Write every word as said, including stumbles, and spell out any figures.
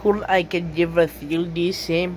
who I can give a feel the same.